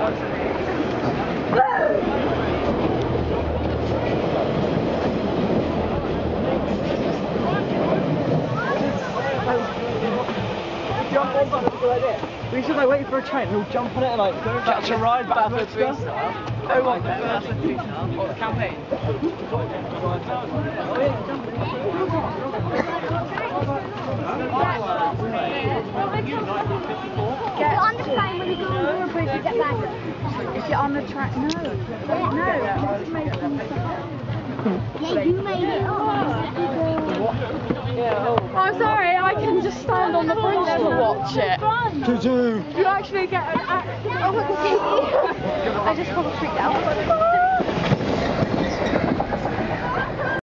Jump on something like this. We should like wait for a train and we'll jump on it and like catch a ride backwards. Oh, what? That's a two-star. What, the campaign? Get on the train when you go on the bridge and get back. If you're on the track, no. No, just make it. Yeah, you made it. Oh, sorry, I can just stand on the bridge to watch it. You actually get an accident. I just got freaked out.